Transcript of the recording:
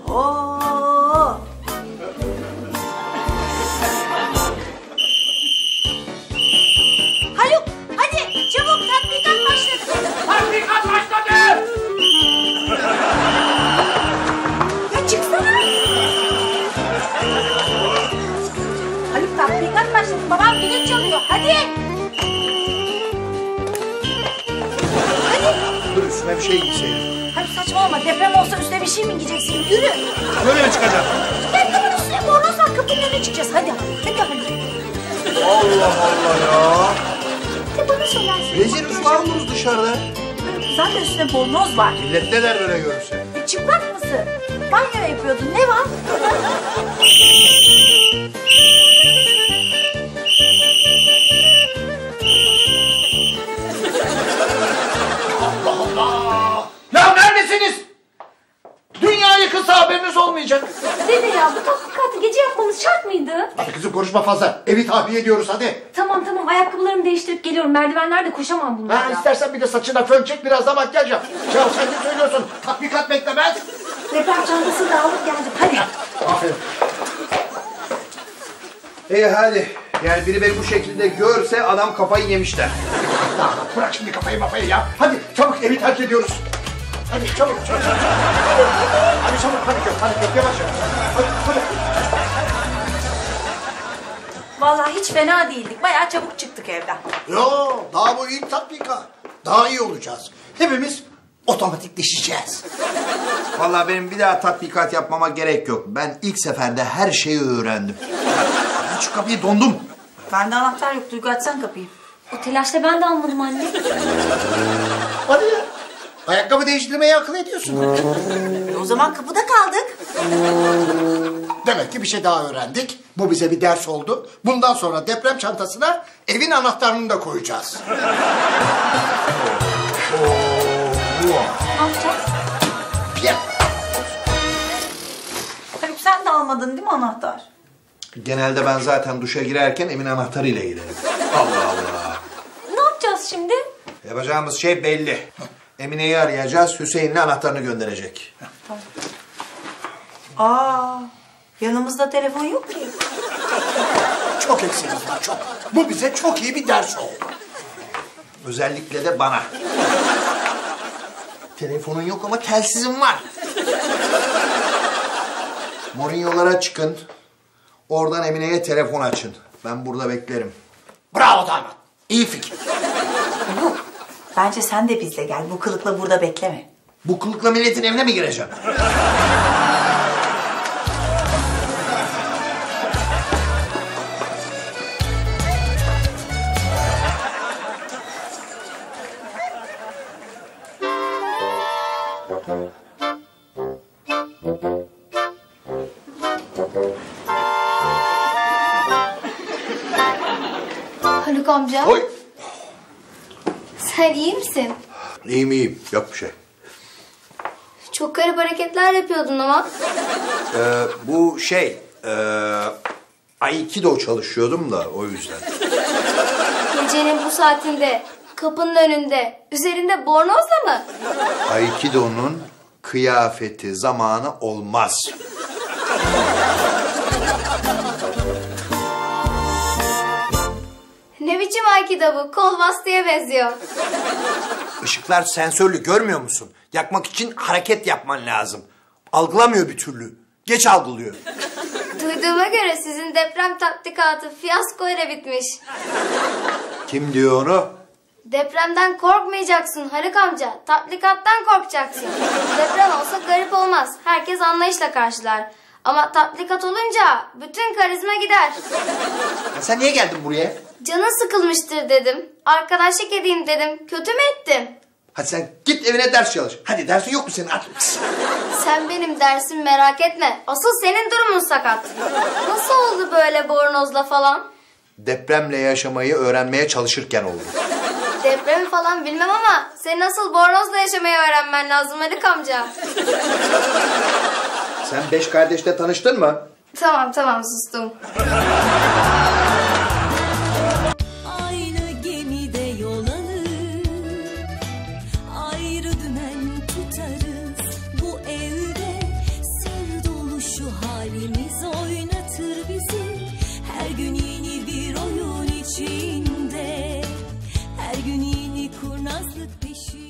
Oo. Haluk, hadi çabuk tatbikat başladı. Tatbikat başladı. Ya çıksana. Haluk tatbikat başladı. Babam düdük çalıyor. Hadi. Hadi. Dur üstüme bir şey giyseydim. Hadi saçmalama. Deprem olsa üstüne bir şey mi giyeceksin? Yürü. Böyle mi çıkacağım? Depremin üstüne bornoz var. Kapının önüne çıkacağız. Hadi. Hadi Haluk. Allah Allah ya. De bana söylersin. Rezil rüsva oluruz dışarıda. Haluk zaten üstüne bornoz var. Millet ne der böyle görürse? Çıplak mısın? Banyo yapıyordun. Ne var? Ya neredesiniz? Dünya yıkılsa haberiniz olmayacak. Dede ya bu tatbikatı gece yapmamız şart mıydı? Hadi kızım konuşma fazla. Evi tahliye ediyoruz hadi. Tamam ayakkabılarımı değiştirip geliyorum. Merdivenlerde koşamam bunlarla. Ha, istersen bir de saçına fön çek, biraz da makyaj yap. Ya sen ne söylüyorsun? Tatbikat beklemez. Deprem çantasını da alıp geldim. Hadi. Aferin. İyi hadi. Yani biri beni bu şekilde görse adam kafayı yemişler. Ya, bırak şimdi kafayı ya. Hadi çabuk evi terk ediyoruz. Hadi çabuk. Hadi çabuk hadi yavaş. Hadi. Vallahi hiç fena değildik. Bayağı çabuk çıktık evden. Yo, daha bu ilk tatbikat. Daha iyi olacağız. Hepimiz otomatikleşeceğiz. Vallahi benim bir daha tatbikat yapmama gerek yok. Ben ilk seferde her şeyi öğrendim. Aç şu kapıyı, dondum. Bende anahtar yok. Duygu açsan kapıyı. O telaşla ben de almadım anne. Hadi ya. Ayakkabı değiştirmeyi akıl ediyorsun. O zaman kapıda kaldık. Demek ki bir şey daha öğrendik. Bu bize bir ders oldu. Bundan sonra deprem çantasına evin anahtarını da koyacağız. Ne yapacağız? Piyem. Haluk sen de almadın değil mi anahtar? Genelde ben zaten duşa girerken evin anahtarıyla girerim. Allah Allah. Ne yapacağız şimdi? Yapacağımız şey belli. Emine'yi arayacağız, Hüseyin'le anahtarını gönderecek. Aa, yanımızda telefon yok ki. Çok eksiğimiz var, çok. Bu bize çok iyi bir ders oldu. Özellikle de bana. Telefonun yok ama telsizin var. Mourinho'lara çıkın. Oradan Emine'ye telefon açın. Ben burada beklerim. Bravo damat. İyi fikir. Bence sen de bizle gel. Bu kılıkla burada bekleme. Bu kılıkla milletin evine mi gireceğim? Haluk amca. Oy. Sen iyi misin? İyiyim. Yok bir şey. Çok garip hareketler yapıyordun ama. Bu Aikido çalışıyordum da o yüzden. Gecenin bu saatinde, kapının önünde, üzerinde bornozla mı? Aikido'nun kıyafeti zamanı olmaz. Ne biçim aikido bu? Kol bastıya benziyor. Işıklar sensörlü, görmüyor musun? Yakmak için hareket yapman lazım. Algılamıyor bir türlü. Geç algılıyor. Duyduğuma göre sizin deprem tatbikatı fiyasko ile bitmiş. Kim diyor onu? Depremden korkmayacaksın Haluk amca. Tatbikattan korkacaksın. Deprem olsa garip olmaz. Herkes anlayışla karşılar. Ama tatbikat olunca bütün karizma gider. Ya sen niye geldin buraya? Canın sıkılmıştır dedim. Arkadaşlık edeyim dedim. Kötü mü ettim? Hadi sen git evine ders çalış. Hadi dersin yok mu senin? Hadi. Sen benim dersim merak etme. Asıl senin durumun sakat. Nasıl oldu böyle bornozla falan? Depremle yaşamayı öğrenmeye çalışırken oldu. Depremi falan bilmem ama senin asıl bornozla yaşamayı öğrenmen lazım Haluk amca. Sen 5 kardeşle tanıştın mı? Tamam sustum. Aynı gemide yol alır, ayrı dümen tutarız. Bu evde sır kurnazlık peşinde.